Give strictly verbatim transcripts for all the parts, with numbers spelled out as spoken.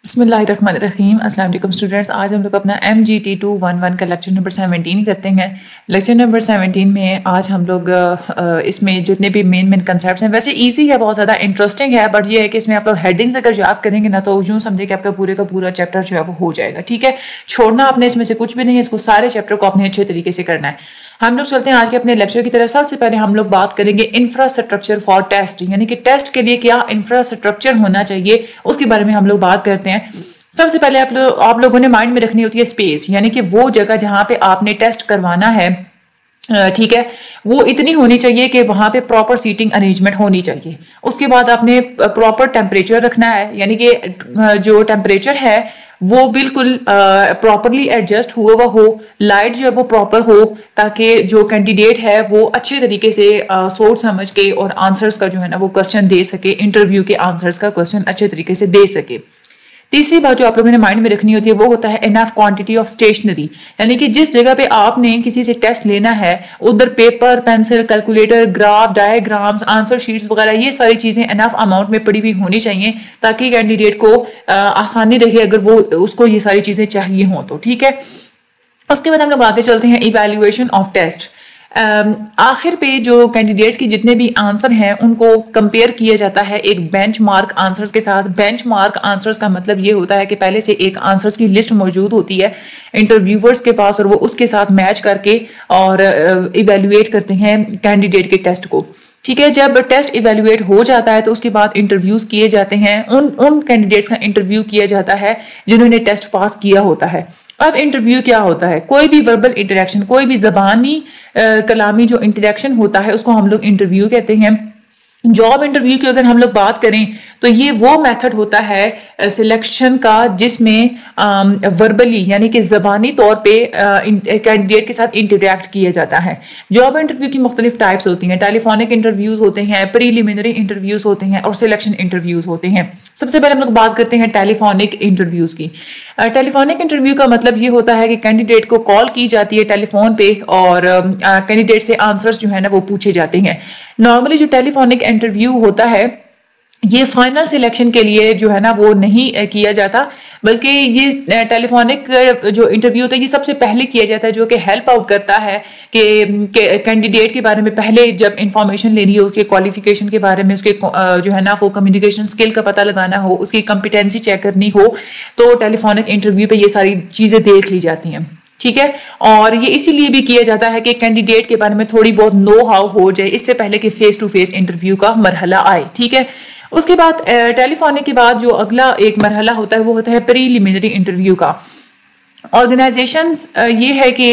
बिस्मिल्लाहिर्रहमानिर्रहीम। अस्सलाम वालेकुम स्टूडेंट्स, आज हम लोग अपना M G T two one one का लेक्चर नंबर सेवनटीन करते हैं। लेक्चर नंबर सेवनटीन में आज हम लोग इसमें जितने भी मेन मेन कंसेप्ट्स हैं, वैसे इजी है, बहुत ज़्यादा इंटरेस्टिंग है, बट ये है कि इसमें आप लोग हेडिंग्स अगर याद करेंगे ना तो यूँ समझे कि आपका पूरे का पूरा चैप्टर जो है वो हो जाएगा। ठीक है, छोड़ना आपने इसमें से कुछ भी नहीं है, इसको सारे चैप्टर को आपने अच्छे तरीके से करना है। हम लोग चलते हैं आज के अपने लेक्चर की तरफ। सबसे पहले हम लोग बात करेंगे इंफ्रास्ट्रक्चर फॉर टेस्ट, यानी कि टेस्ट के लिए क्या इंफ्रास्ट्रक्चर होना चाहिए, उसके बारे में हम लोग बात करते हैं। सबसे पहले आप लोग आप लोगों ने माइंड में रखनी होती है स्पेस, यानी कि वो जगह जहां पे आपने टेस्ट करवाना है, ठीक है, वो इतनी होनी चाहिए कि वहां पे प्रॉपर सीटिंग अरेंजमेंट होनी चाहिए। उसके बाद आपने प्रॉपर टेम्परेचर रखना है, यानी कि जो टेम्परेचर है वो बिल्कुल प्रॉपरली एडजस्ट हुआ हुआ हो, लाइट जो है वो प्रॉपर हो, ताकि जो कैंडिडेट है वो अच्छे तरीके से uh, सोच समझ के और आंसर्स का जो है ना वो क्वेश्चन दे सके, इंटरव्यू के आंसर्स का क्वेश्चन अच्छे तरीके से दे सके। तीसरी बात जो आप लोगों ने माइंड में रखनी होती है वो होता है इनफ क्वांटिटी ऑफ स्टेशनरी, यानी कि जिस जगह पे आपने किसी से टेस्ट लेना है उधर paper, pencil, calculator, graph, diagrams, answer sheets वगैरह ये सारी चीजें इनफ अमाउंट में पड़ी हुई होनी चाहिए, ताकि कैंडिडेट को आ, आसानी रहे अगर वो उसको ये सारी चीजें चाहिए हों तो। ठीक है, उसके बाद हम लोग आगे चलते हैं इवैल्यूएशन ऑफ टेस्ट। Uh, आखिर पे जो कैंडिडेट्स की जितने भी आंसर हैं उनको कंपेयर किया जाता है एक बेंचमार्क आंसर्स के साथ। बेंचमार्क आंसर्स का मतलब ये होता है कि पहले से एक आंसर्स की लिस्ट मौजूद होती है इंटरव्यूवर्स के पास, और वो उसके साथ मैच करके और इवेल्युएट uh, करते हैं कैंडिडेट के टेस्ट को। ठीक है, जब टेस्ट इवेल्युएट हो जाता है तो उसके बाद इंटरव्यूज किए जाते हैं, उन उन कैंडिडेट्स का इंटरव्यू किया जाता है जिन्होंने टेस्ट पास किया होता है। अब इंटरव्यू क्या होता है? कोई भी वर्बल इंटरेक्शन, कोई भी जबानी कलामी जो इंटरेक्शन होता है उसको हम लोग इंटरव्यू कहते हैं। जॉब इंटरव्यू की अगर हम लोग बात करें तो ये वो मेथड होता है सिलेक्शन का जिसमें वर्बली यानी कि ज़बानी तौर पे कैंडिडेट के साथ इंटरेक्ट किया जाता है। जॉब इंटरव्यू की मुख्तलिफ टाइप्स होती हैं, टेलीफोनिक इंटरव्यूज होते हैं, प्रीलिमिनरी इंटरव्यूज होते हैं और सिलेक्शन इंटरव्यूज होते हैं। सबसे पहले हम लोग बात करते हैं टेलीफोनिक इंटरव्यूज की। टेलीफोनिक इंटरव्यू का मतलब ये होता है कि कैंडिडेट को कॉल की जाती है टेलीफोन पे और कैंडिडेट से आंसर्स जो है ना वो पूछे जाते हैं। नॉर्मली जो टेलीफोनिक इंटरव्यू होता है ये फाइनल सिलेक्शन के लिए जो है ना वो नहीं किया जाता, बल्कि ये टेलीफोनिक जो इंटरव्यू होता है ये सबसे पहले किया जाता है, जो कि हेल्प आउट करता है कि कैंडिडेट के बारे में पहले जब इंफॉर्मेशन लेनी हो, उसके क्वालिफिकेशन के बारे में, उसके जो है ना वो कम्युनिकेशन स्किल का पता लगाना हो, उसकी कॉम्पिटेंसी चेक करनी हो, तो टेलीफोनिक इंटरव्यू पे ये सारी चीज़ें देख ली जाती हैं। ठीक है, और ये इसीलिए भी किया जाता है कि कैंडिडेट के बारे में थोड़ी बहुत नो हाउ हो जाए इससे पहले कि फेस टू फेस इंटरव्यू का मरहला आए। ठीक है, उसके बाद टेलीफोनिक के बाद जो अगला एक मरहला होता है वो होता है प्रीलिमिनरी इंटरव्यू का। ऑर्गेनाइजेशंस ये है कि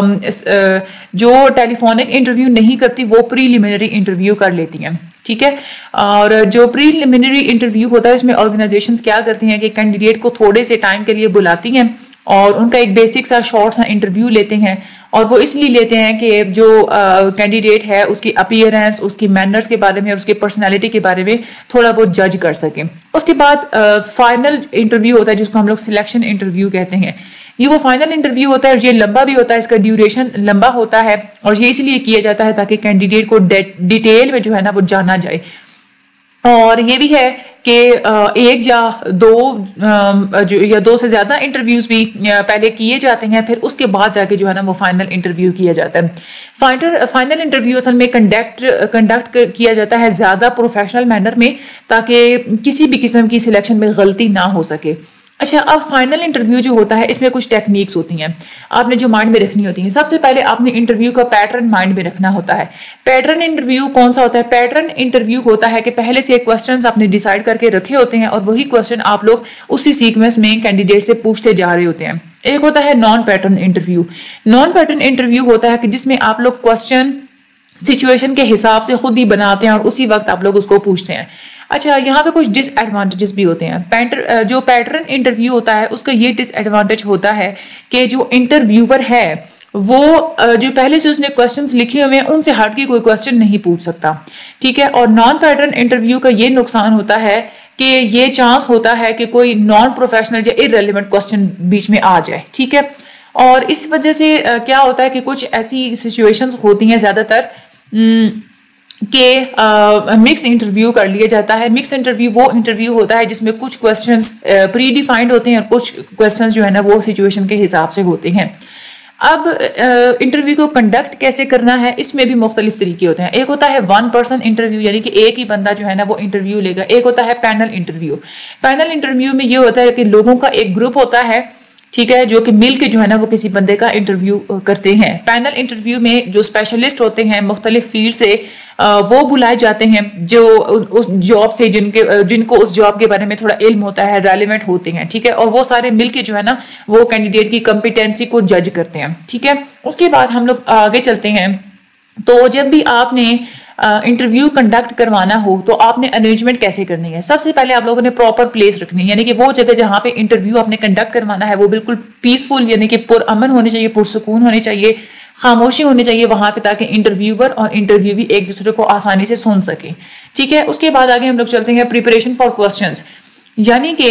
जो टेलीफोनिक इंटरव्यू नहीं करती वो प्रीलिमिनरी इंटरव्यू कर लेती हैं। ठीक है, और जो प्रीलिमिनरी इंटरव्यू होता है इसमें ऑर्गेनाइजेशंस क्या करती हैं कि कैंडिडेट को थोड़े से टाइम के लिए बुलाती हैं और उनका एक बेसिक सा शॉर्ट सा इंटरव्यू लेते हैं, और वो इसलिए लेते हैं कि जो कैंडिडेट uh, है उसकी अपीयरेंस, उसकी मैनर्स के बारे में और उसकी पर्सनालिटी के बारे में थोड़ा बहुत जज कर सकें। उसके बाद फाइनल uh, इंटरव्यू होता है जिसको हम लोग सिलेक्शन इंटरव्यू कहते हैं। ये वो फाइनल इंटरव्यू होता है और ये लंबा भी होता है, इसका ड्यूरेशन लंबा होता है, और ये इसलिए किया जाता है ताकि कैंडिडेट को डिटेल में जो है ना वो जाना जाए। और ये भी है कि एक या दो जो या दो से ज़्यादा इंटरव्यूज़ भी पहले किए जाते हैं, फिर उसके बाद जाके जो है ना वो फाइनल इंटरव्यू किया जाता है। फाइनल फाइनल इंटरव्यू असल में कंडक्ट कंडक्ट किया जाता है ज़्यादा प्रोफेशनल मैनर में, ताकि किसी भी किस्म की सिलेक्शन में गलती ना हो सके। अच्छा, अब फाइनल इंटरव्यू जो होता है इसमें कुछ टेक्निक्स होती हैं आपने जो माइंड में रखनी होती हैं। सबसे पहले आपने इंटरव्यू का पैटर्न माइंड में रखना होता है। पैटर्न इंटरव्यू कौन सा होता है? पैटर्न इंटरव्यू होता है कि पहले से क्वेश्चंस आपने डिसाइड करके रखे होते हैं और वही क्वेश्चन आप लोग उसी सीक्वेंस में कैंडिडेट से पूछते जा रहे होते हैं। एक होता है non pattern interview. Non pattern interview होता है कि जिसमें आप लोग क्वेश्चन सिचुएशन के हिसाब से खुद ही बनाते हैं और उसी वक्त आप लोग उसको पूछते हैं। अच्छा, यहाँ पे कुछ डिसएडवांटेजेस भी होते हैं। पैटर जो पैटर्न इंटरव्यू होता है उसका ये डिसएडवांटेज होता है कि जो इंटरव्यूअर है वो जो पहले से उसने क्वेश्चंस लिखे हुए हैं उनसे हट के कोई क्वेश्चन नहीं पूछ सकता। ठीक है, और नॉन पैटर्न इंटरव्यू का ये नुकसान होता है कि ये चांस होता है कि कोई नॉन प्रोफेशनल या इररेलेवेंट क्वेश्चन बीच में आ जाए। ठीक है, और इस वजह से क्या होता है कि कुछ ऐसी सिचुएशंस होती हैं ज़्यादातर के मिक्स इंटरव्यू कर लिया जाता है। मिक्स इंटरव्यू वो इंटरव्यू होता है जिसमें कुछ क्वेश्चंस प्री डिफाइंड होते हैं और कुछ क्वेश्चंस जो है ना वो सिचुएशन के हिसाब से होते हैं। अब इंटरव्यू को कंडक्ट कैसे करना है, इसमें भी मुख्तलिफ तरीके होते हैं। एक होता है वन पर्सन इंटरव्यू, यानी कि एक ही बंदा जो है ना वो इंटरव्यू लेगा। एक होता है पैनल इंटरव्यू। पैनल इंटरव्यू में ये होता है कि लोगों का एक ग्रुप होता है, ठीक है, जो कि मिल के जो है ना वो किसी बंदे का इंटरव्यू करते हैं। पैनल इंटरव्यू में जो स्पेशलिस्ट होते हैं मुख्तलिफ फील्ड से वो बुलाए जाते हैं, जो उस जॉब से जिनके जिनको उस जॉब के बारे में थोड़ा इल्म होता है, रेलिवेंट होते हैं, ठीक है, और वो सारे मिलके जो है ना वो कैंडिडेट की कॉम्पिटेंसी को जज करते हैं, ठीक है। उसके बाद हम लोग आगे चलते हैं। तो जब भी आपने इंटरव्यू कंडक्ट करवाना हो तो आपने अरेंजमेंट कैसे करनी है। सबसे पहले आप लोगों ने प्रॉपर प्लेस रखनी है, यानी कि वो जगह जहाँ पे इंटरव्यू आपने कंडक्ट करवाना है वो बिल्कुल पीसफुल, यानी कि पुरअमन होनी चाहिए, पुरसुकून होनी चाहिए, खामोशी होनी चाहिए वहां पे, ताकि इंटरव्यूअर और इंटरव्यूवी एक दूसरे को आसानी से सुन सके, ठीक है। उसके बाद आगे हम लोग चलते हैं प्रिपरेशन फॉर क्वेश्चंस, यानी कि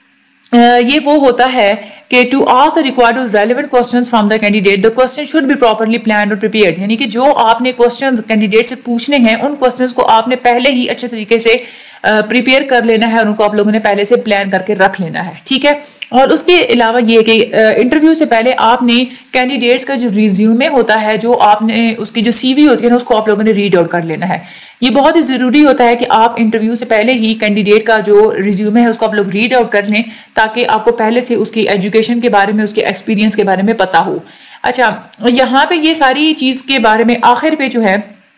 ये वो होता है कि to ask the required relevant questions from the candidate the question should be properly planned और प्रिपेयर्ड, यानी कि जो आपने क्वेश्चंस कैंडिडेट से पूछने हैं उन क्वेश्चंस को आपने पहले ही अच्छे तरीके से प्रिपेयर कर लेना है और उनको आप लोगों ने पहले से प्लान करके रख लेना है, ठीक है। और उसके अलावा ये कि इंटरव्यू से पहले आपने कैंडिडेट्स का जो रिज्यूमे होता है, जो आपने उसकी जो सीवी होती है ना, उसको आप लोगों ने रीड आउट कर लेना है। ये बहुत ही ज़रूरी होता है कि आप इंटरव्यू से पहले ही कैंडिडेट का जो रिज्यूमे है उसको आप लोग रीड आउट कर लें, ताकि आपको पहले से उसकी एजुकेशन के बारे में, उसके एक्सपीरियंस के बारे में पता हो। अच्छा, यहाँ पे ये सारी चीज़ के बारे में आखिर पे जो है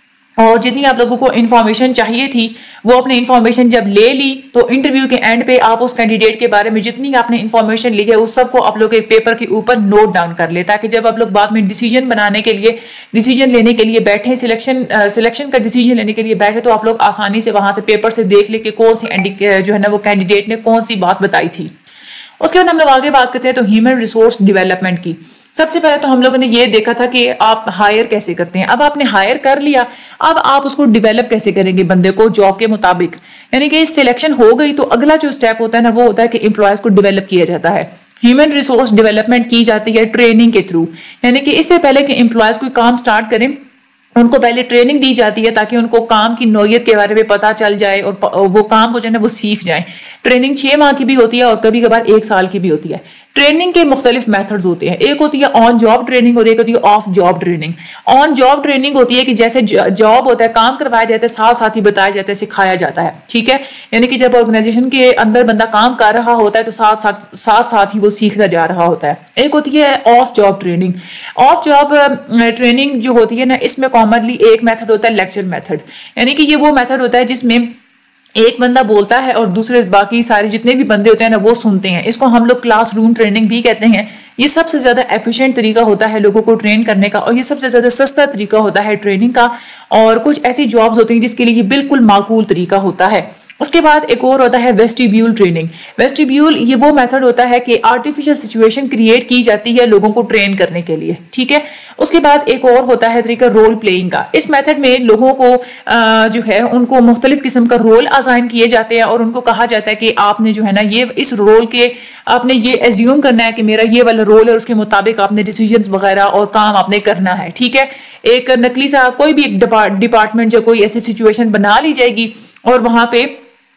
और जितनी आप लोगों को इन्फॉर्मेशन चाहिए थी वो अपने इन्फॉर्मेशन जब ले ली तो इंटरव्यू के एंड पे आप उस कैंडिडेट के बारे में जितनी आपने इन्फॉर्मेशन ली है उस सब को आप लोग एक पेपर के ऊपर नोट डाउन कर ले, ताकि जब आप लोग बाद में डिसीजन बनाने के लिए, डिसीजन लेने के लिए बैठे, सिलेक्शन सिलेक्शन का डिसीजन लेने के लिए बैठे, तो आप लोग आसानी से वहां से पेपर से देख ले कि कौन सी जो है ना वो कैंडिडेट ने कौन सी बात बताई थी। उसके बाद हम लोग आगे बात करते हैं तो ह्यूमन रिसोर्स डेवलपमेंट की। सबसे पहले तो हम लोगों ने ये देखा था कि आप हायर कैसे करते हैं। अब आपने हायर कर लिया, अब आप उसको डेवलप कैसे करेंगे बंदे को जॉब के मुताबिक, यानी कि सिलेक्शन हो गई तो अगला जो स्टेप होता है ना वो होता है कि एम्प्लॉयज को डेवलप किया जाता है। ह्यूमन रिसोर्स डेवलपमेंट की जाती है ट्रेनिंग के थ्रू, यानी कि इससे पहले कि एम्प्लॉयज कोई काम स्टार्ट करें उनको पहले ट्रेनिंग दी जाती है, ताकि उनको काम की नौयत के बारे में पता चल जाए और वो काम को जो है ना वो सीख जाए। ट्रेनिंग छह माह की भी होती है और कभी कभार एक साल की भी होती है। ट्रेनिंग के मुख्तलिफ मेथड्स होते हैं, एक होती है ऑन जॉब ट्रेनिंग और एक होती है off job training. On job training होती है कि जैसे जॉब होता है, काम करवाया जाता है, साथ साथ ही बताया जाता है, सिखाया जाता है, ठीक है, यानी कि जब ऑर्गेनाइजेशन के अंदर बंदा काम कर रहा होता है तो साथ साथ साथ साथ ही वो सीखता जा रहा होता है। एक होती है off job training. Off job training जो होती है ना, इसमें कॉमनली एक मेथड होता है लेक्चर मेथड, यानी कि ये वो मेथड होता है जिसमें एक बंदा बोलता है और दूसरे बाकी सारे जितने भी बंदे होते हैं ना वो सुनते हैं। इसको हम लोग क्लासरूम ट्रेनिंग भी कहते हैं। ये सबसे ज़्यादा एफिशिएंट तरीका होता है लोगों को ट्रेन करने का और ये सबसे ज़्यादा सस्ता तरीका होता है ट्रेनिंग का, और कुछ ऐसी जॉब्स होती हैं जिसके लिए ये बिल्कुल माकूल तरीका होता है। उसके बाद एक और होता है वेस्टिब्यूल ट्रेनिंग। वेस्टिब्यूल ये वो मेथड होता है कि आर्टिफिशियल सिचुएशन क्रिएट की जाती है लोगों को ट्रेन करने के लिए, ठीक है। उसके बाद एक और होता है तरीका रोल प्लेइंग का। इस मेथड में लोगों को आ, जो है उनको मुख्तलिफ किस्म का रोल असाइन किए जाते हैं और उनको कहा जाता है कि आपने जो है ना ये इस रोल के आपने ये एज्यूम करना है कि मेरा ये वाला रोल है, उसके मुताबिक आपने डिसीजंस वगैरह और काम आपने करना है, ठीक है। एक नकली सा कोई भी एक डिपार्टमेंट या कोई ऐसी सिचुएशन बना ली जाएगी और वहां पे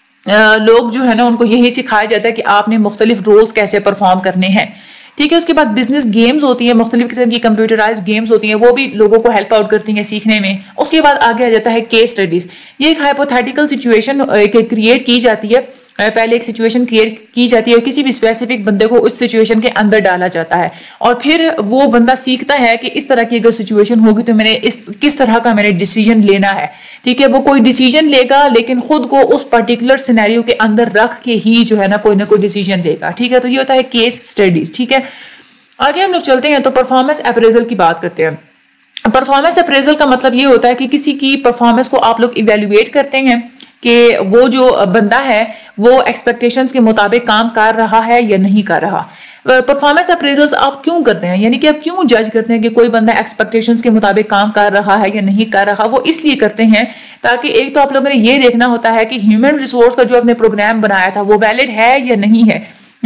लोग जो है ना उनको यही सिखाया जाता है कि आपने मुख्तलिफ रोल्स कैसे परफॉर्म करने हैं, ठीक है। उसके बाद बिजनेस गेम्स होती है, मुख्तलिफ किस्म की कंप्यूटराइज्ड गेम्स होती हैं, वो भी लोगों को हेल्प आउट करती हैं सीखने में। उसके बाद आगे आ जाता है केस स्टडीज। ये एक हाइपोथेटिकल सिचुएशन क्रिएट की जाती है, पहले एक सिचुएशन क्रिएट की जाती है और किसी भी स्पेसिफिक बंदे को उस सिचुएशन के अंदर डाला जाता है और फिर वो बंदा सीखता है कि इस तरह की अगर सिचुएशन होगी तो मैंने इस किस तरह का मैंने डिसीजन लेना है, ठीक है। वो कोई डिसीजन लेगा लेकिन खुद को उस पर्टिकुलर सिनेरियो के अंदर रख के ही जो है ना कोई ना कोई डिसीजन लेगा, ठीक है। तो ये होता है केस स्टडीज, ठीक है। आगे हम लोग चलते हैं तो परफॉर्मेंस अप्रेजल की बात करते हैं। परफॉर्मेंस अप्रेजल का मतलब ये होता है कि किसी की परफॉर्मेंस को आप लोग इवेल्युएट करते हैं कि वो जो बंदा है वो एक्सपेक्टेशंस के मुताबिक काम कर रहा है या नहीं कर रहा। परफॉर्मेंस अप्रेजल्स आप क्यों करते हैं, यानी कि आप क्यों जज करते हैं कि कोई बंदा एक्सपेक्टेशंस के मुताबिक काम कर रहा है या नहीं कर रहा। वो इसलिए करते हैं ताकि एक तो आप लोगों ने ये देखना होता है कि ह्यूमन रिसोर्स का जो आपने प्रोग्राम बनाया था वो वैलिड है या नहीं है,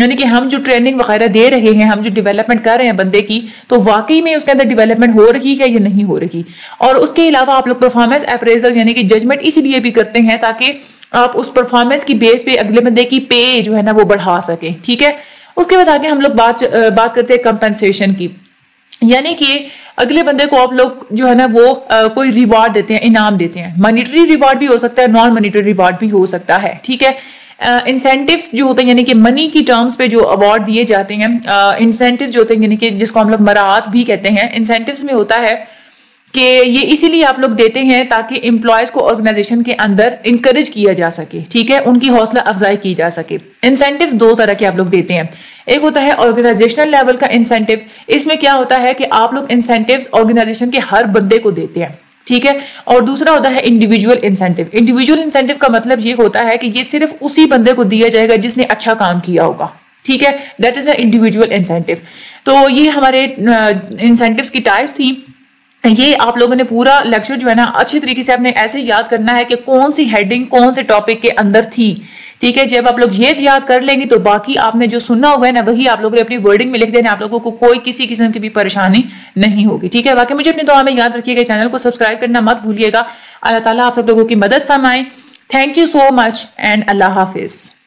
यानी कि हम जो ट्रेनिंग वगैरह दे रहे हैं, हम जो डेवलपमेंट कर रहे हैं बंदे की, तो वाकई में उसके अंदर डेवलपमेंट हो रही है या नहीं हो रही। और उसके अलावा आप लोग परफॉर्मेंस अप्रेजल यानी कि जजमेंट इसलिए भी करते हैं ताकि आप उस परफॉर्मेंस की बेस पे अगले बंदे की पे जो है ना वो बढ़ा सके, ठीक है। उसके बाद आगे हम लोग बात बात करते हैं कंपनसेशन की, यानी कि अगले बंदे को आप लोग जो है ना वो आ, कोई रिवार्ड देते हैं, इनाम देते हैं। मॉनिटरी रिवार्ड भी हो सकता है, नॉन मॉनिटरी रिवार्ड भी हो सकता है, ठीक है। इंसेंटिव्स uh, जो होते हैं यानी कि मनी की टर्म्स पे जो अवार्ड दिए जाते हैं, इंसेंटिव uh, जो होते हैं यानी कि जिसको हम लोग मराहत भी कहते हैं, इंसेंटिव्स में होता है कि ये इसीलिए आप लोग देते हैं ताकि एम्प्लॉयज को ऑर्गेनाइजेशन के अंदर इंकरेज किया जा सके, ठीक है, उनकी हौसला अफजाई की जा सके। इंसेंटिव्स दो तरह के आप लोग देते हैं, एक होता है ऑर्गेनाइजेशनल लेवल का इंसेंटिव। इसमें क्या होता है कि आप लोग इंसेंटिव्स ऑर्गेनाइजेशन के हर बंदे को देते हैं, ठीक है। और दूसरा होता है इंडिविजुअल इंसेंटिव। इंडिविजुअल इंसेंटिव का मतलब ये होता है कि ये सिर्फ उसी बंदे को दिया जाएगा जिसने अच्छा काम किया होगा, ठीक है, that is a individual incentive. तो ये हमारे इंसेंटिव्स की टाइप्स थी। ये आप लोगों ने पूरा लेक्चर जो है ना अच्छे तरीके से आपने ऐसे याद करना है कि कौन सी हेडिंग कौन से टॉपिक के अंदर थी, ठीक है। जब आप लोग ये याद कर लेंगे तो बाकी आपने जो सुनना होगा ना वही आप लोगों ने अपनी वर्डिंग में लिख देना, आप लोगों को कोई किसी किस्म की भी परेशानी नहीं होगी, ठीक है। बाकी मुझे अपनी दुआ में याद रखिएगा, चैनल को सब्सक्राइब करना मत भूलिएगा। अल्लाह ताला आप सब लोगों की मदद फरमाए। Thank you so much and अल्लाह हाफिज।